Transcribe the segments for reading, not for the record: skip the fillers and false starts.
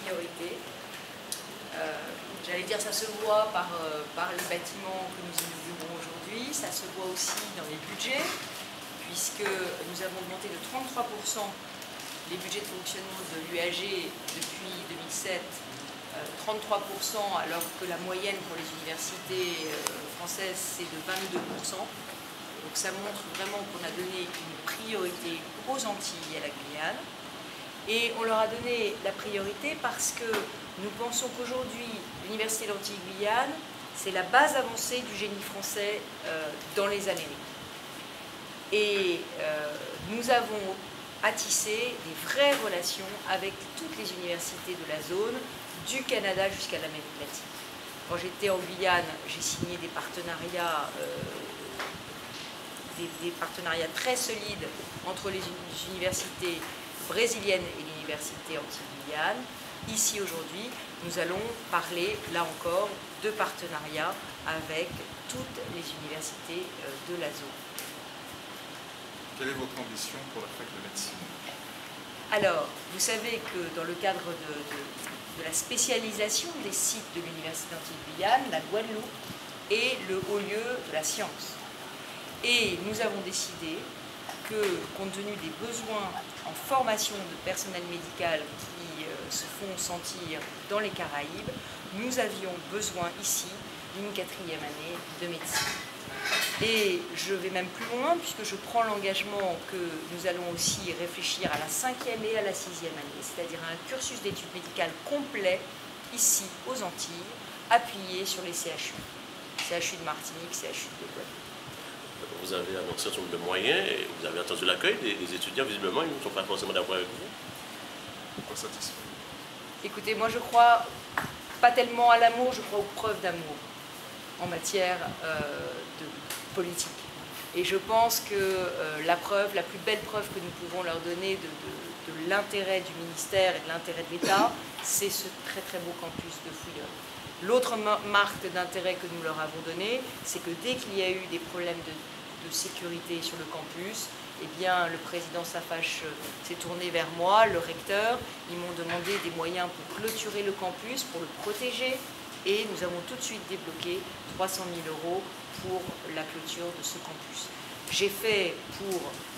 priorité. J'allais dire, ça se voit par les bâtiments que nous inaugurons aujourd'hui, ça se voit aussi dans les budgets, puisque nous avons augmenté de 33% les budgets de fonctionnement de l'UAG depuis 2007, 33%, alors que la moyenne pour les universités françaises c'est de 22%. Donc ça montre vraiment qu'on a donné une priorité aux Antilles et à la Guyane. Et on leur a donné la priorité parce que nous pensons qu'aujourd'hui, l'Université d'Antilles-Guyane, c'est la base avancée du génie français dans les Amériques. Et nous avons à tisser des vraies relations avec toutes les universités de la zone, du Canada jusqu'à l'Amérique latine. Quand j'étais en Guyane, j'ai signé des partenariats très solides entre les universités brésiliennes et l'université Antilles-Guyane. Ici aujourd'hui, nous allons parler, là encore, de partenariats avec toutes les universités de la zone. Quelle est votre ambition pour la fac de médecine? Alors, vous savez que dans le cadre de la spécialisation des sites de l'université Antilles-Guyane, la Guadeloupe est le haut lieu de la science. Et nous avons décidé que, compte tenu des besoins en formation de personnel médical qui se font sentir dans les Caraïbes, nous avions besoin ici d'une 4e année de médecine. Et je vais même plus loin, puisque je prends l'engagement que nous allons aussi réfléchir à la 5e et à la 6e année, c'est-à-dire à un cursus d'études médicales complet, ici, aux Antilles, appuyé sur les CHU. CHU de Martinique, CHU de Guadeloupe. Vous avez annoncé un certain nombre de moyens et vous avez entendu l'accueil des étudiants. Visiblement, ils ne sont pas forcément d'accord avec vous. Pas satisfait? Écoutez, moi je crois pas tellement à l'amour, je crois aux preuves d'amour en matière de politique. Et je pense que la plus belle preuve que nous pouvons leur donner de l'intérêt du ministère et de l'intérêt de l'État, c'est ce très très beau campus de Fouillol. L'autre marque d'intérêt que nous leur avons donné, c'est que dès qu'il y a eu des problèmes de sécurité sur le campus, eh bien, le président Safache s'est tourné vers moi, le recteur. Ils m'ont demandé des moyens pour clôturer le campus, pour le protéger. Et nous avons tout de suite débloqué 300 000 € pour la clôture de ce campus. J'ai fait pour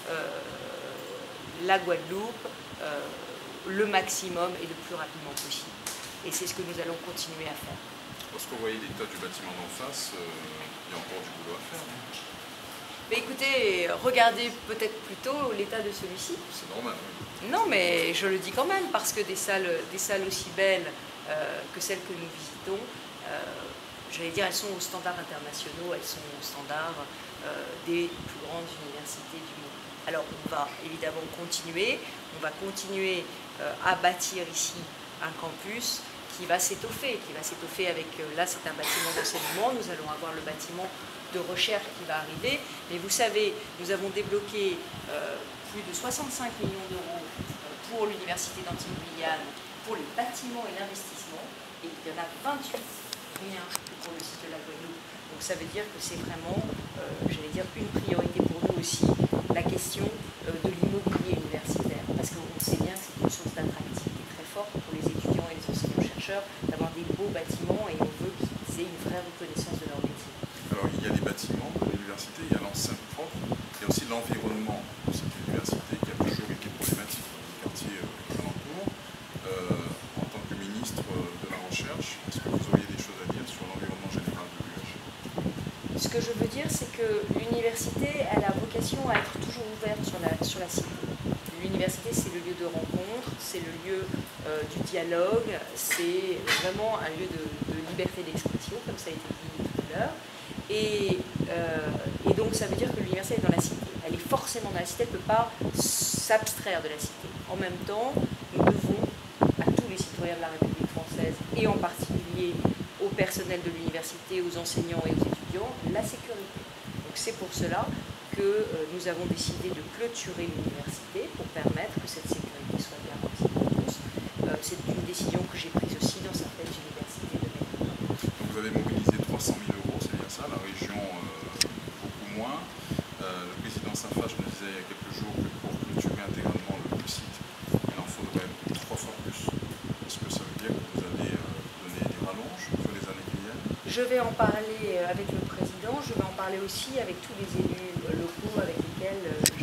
la Guadeloupe le maximum et le plus rapidement possible. Et c'est ce que nous allons continuer à faire. Lorsque vous voyez l'état du bâtiment d'en face, il y a encore du boulot à faire. Mais écoutez, regardez peut-être plutôt l'état de celui-ci. C'est normal, oui. Non, mais je le dis quand même, parce que des salles aussi belles que celles que nous visitons, j'allais dire, elles sont aux standards internationaux, elles sont aux standards des plus grandes universités du monde. Alors, on va évidemment continuer, à bâtir ici un campus qui va s'étoffer avec, là c'est un bâtiment d'enseignement, nous allons avoir le bâtiment de recherche qui va arriver, mais vous savez, nous avons débloqué plus de 65 millions d'euros pour l'Université d'Antilles-Guyane, pour les bâtiments et l'investissement, et il y en a 28 rien pour le site de la Guadeloupe. Donc ça veut dire que c'est vraiment, j'allais dire, une priorité pour nous aussi, la question de l'immobilier universitaire, parce qu'on sait bien que c'est une source d'attractivité très forte pour les étudiants et les enseignants-chercheurs d'avoir des beaux bâtiments, et on veut qu'ils aient une vraie reconnaissance de leur métier. Alors il y a les bâtiments de l'université, il y a l'enceinte propre, il y a aussi l'environnement de cette université qui a toujours été problématique dans les quartiers alentours. En tant que ministre de la Recherche, est-ce que vous auriez des choses à dire sur l'environnement général de l'UAG? Ce que je veux dire, c'est que l'université, elle a vocation à être toujours ouverte sur la cité. L'université, c'est le lieu de rencontre, c'est le lieu du dialogue, c'est vraiment un lieu de liberté d'expression, comme ça a été dit tout à l'heure. Et donc, ça veut dire que l'université est dans la cité. Elle est forcément dans la cité, elle ne peut pas s'abstraire de la cité. En même temps, nous devons à tous les citoyens de la République française, et en particulier au personnel de l'université, aux enseignants et aux étudiants, la sécurité. Donc c'est pour cela que nous avons décidé de clôturer l'université pour permettre que cette sécurité soit garantie pour tous. C'est une décision que j'ai prise aussi dans certaines universités de Méditerranée. Donc vous avez mobilisé 300 000 €, c'est bien ça, la région beaucoup moins. Le président Safache nous disait il y a quelques jours que pour clôturer intégralement le site, il en faudrait 3 fois plus. Est-ce que ça veut dire je vais en parler avec le président, je vais en parler aussi avec tous les élus locaux avec lesquels